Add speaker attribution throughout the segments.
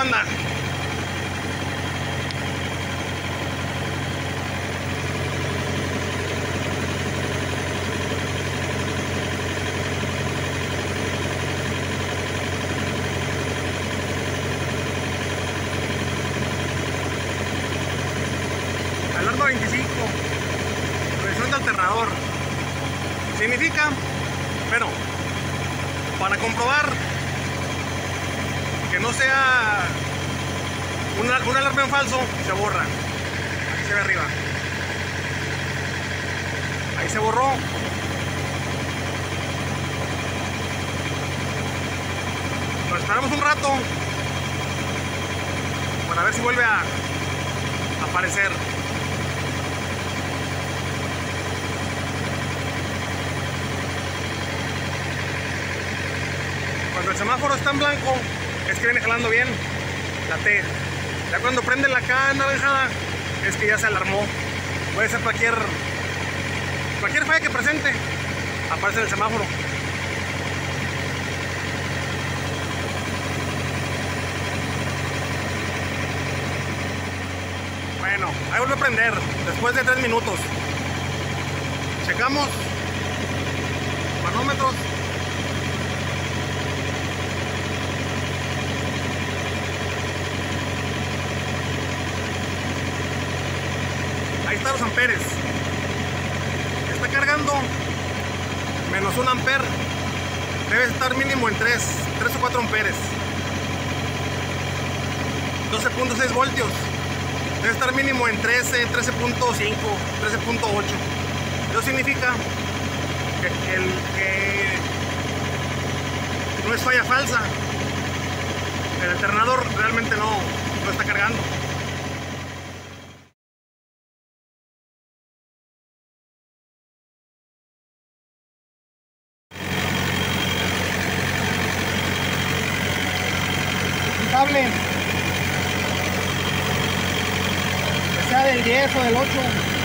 Speaker 1: banda. Alarma 25, revisión de alternador. Significa, bueno, para comprobar que no sea un alarma en falso, se borra. Aquí se ve arriba. Ahí se borró. Nos esperamos un rato para ver si vuelve a aparecer. Cuando el semáforo está en blanco, es que viene jalando bien la T. Ya cuando prende la K naranjada, es que ya se alarmó. Puede ser cualquier falla que presente, aparece en el semáforo. Bueno, ahí vuelve a prender después de 3 minutos. Checamos manómetros. Ahí están los amperes. Está cargando menos 1 amper. Debe estar mínimo en 3 o 4 amperes. 12.6 voltios. Debe estar mínimo en 13, 13.5, 13.8. Eso significa que no es falla falsa. El alternador realmente no está cargando. Cable, que sea del 10 o del 8.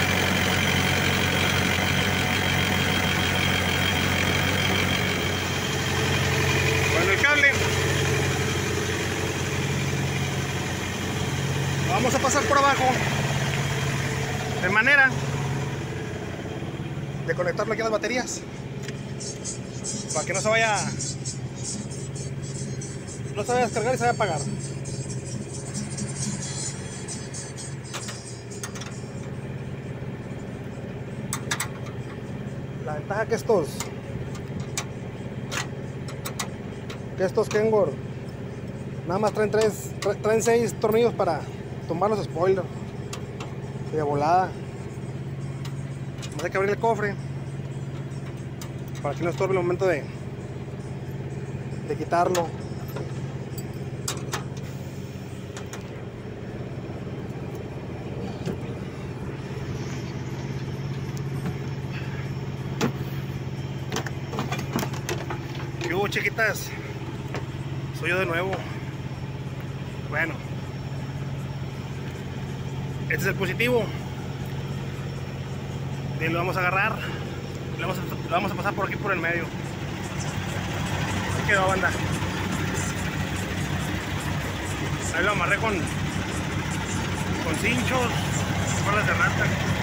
Speaker 1: Bueno, el cable lo vamos a pasar por abajo de manera de conectarlo aquí a las baterías para que no se vaya a descargar y se vaya a apagar. La ventaja que estos Kenworth nada más traen 6 tornillos para tumbar los spoilers de volada. Vamos a que abrir el cofre para que no estorbe el momento de quitarlo. ¿Qué hubo, chiquitas? Soy yo de nuevo. Bueno, este es el positivo. Y lo vamos a agarrar. Lo vamos a pasar por aquí por el medio. Así quedó, banda. Ahí lo amarré con cinchos, bolas de rata.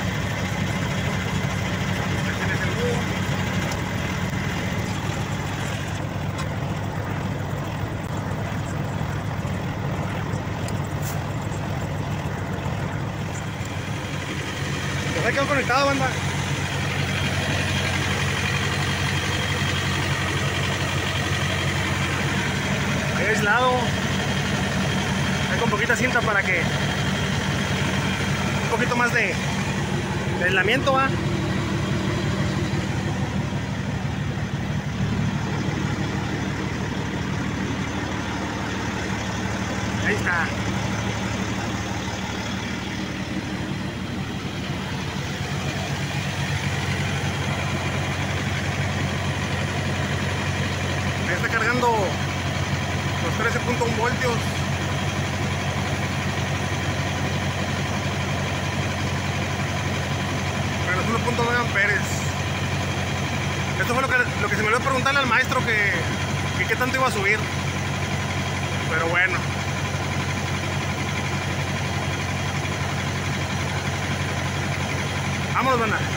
Speaker 1: Ahí tienes el nudo. Ahí quedó conectado, banda. Ahí aislado. Ahí con poquita cinta para que un poquito más de aislamiento, va. Ahí está. Ahí está cargando los 13.1 voltios. Menos 1.9 amperes. Esto fue lo que se me olvidó preguntarle al maestro que qué tanto iba a subir. Pero bueno, vemos, banda.